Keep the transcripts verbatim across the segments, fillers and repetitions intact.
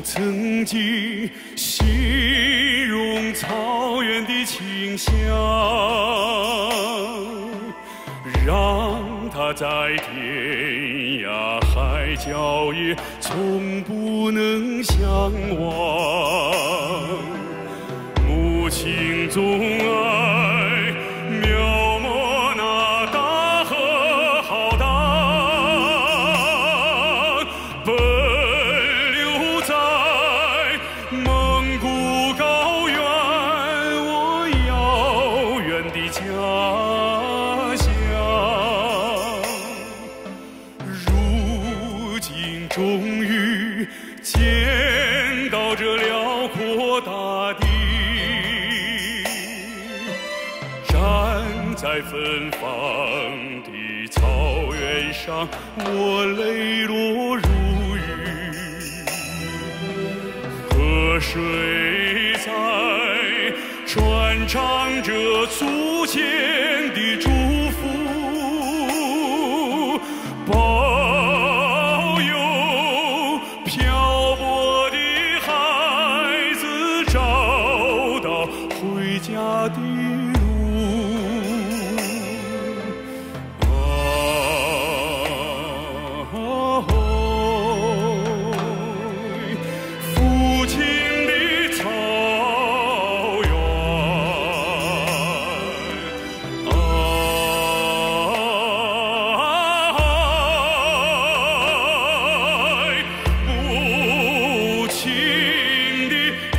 曾经形容草原的清香，让它在天涯海角也从不能相忘。母亲总爱描摹那大河浩荡，奔流在蒙古高原，我遥远的家乡。如今终于见到这辽阔大地，站在芬芳的草原上，我泪落如雨。河水在传唱着祖先的祝福，保佑漂泊的孩子找到回家的路。啊，父亲的草原，啊，母亲的爱。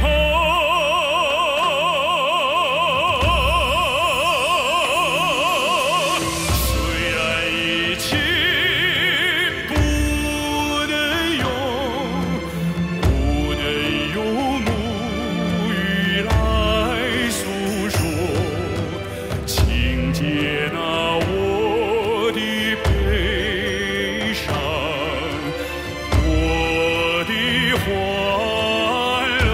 虽然一切不能用不能用母语来诉说，请接纳我的悲伤，我的欢乐。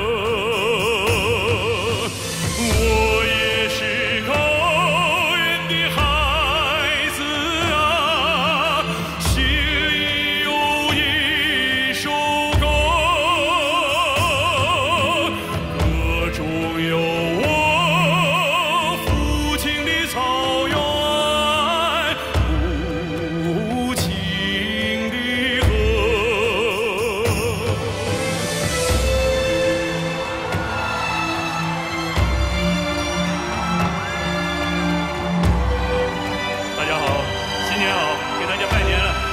我也是高原的孩子啊，心里有一首歌，歌中有我父亲的草原，母亲的河。大家好，新年好，给大家拜年了。